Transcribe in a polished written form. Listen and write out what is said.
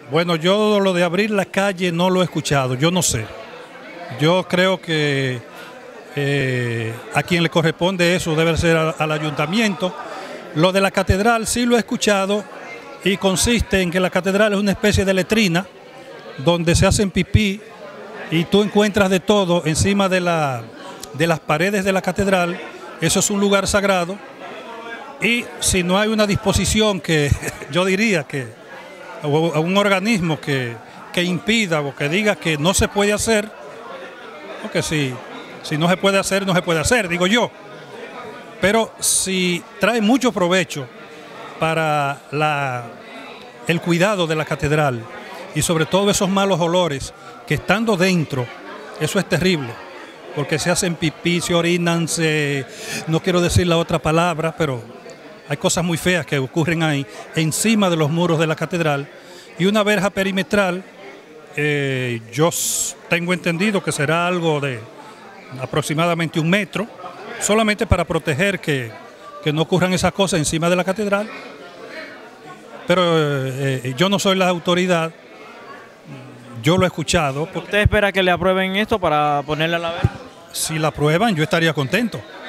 Bueno, yo lo de abrir la calle no lo he escuchado, yo no sé. Yo creo que a quien le corresponde eso debe ser al ayuntamiento. Lo de la catedral sí lo he escuchado y consiste en que la catedral es una especie de letrina donde se hacen pipí y tú encuentras de todo encima de las paredes de la catedral. Eso es un lugar sagrado y si no hay una disposición que yo diría que o un organismo que impida o que diga que no se puede hacer, porque si no se puede hacer, no se puede hacer, digo yo. Pero si trae mucho provecho para el cuidado de la catedral y sobre todo esos malos olores que estando dentro, eso es terrible, porque se hacen pipí, se orinan, no quiero decir la otra palabra, pero hay cosas muy feas que ocurren ahí, encima de los muros de la catedral, y una verja perimetral, yo tengo entendido que será algo de aproximadamente 1 metro, solamente para proteger que no ocurran esas cosas encima de la catedral. Pero yo no soy la autoridad, yo lo he escuchado. ¿Usted espera que le aprueben esto para ponerle a la verja? Si la aprueban, yo estaría contento.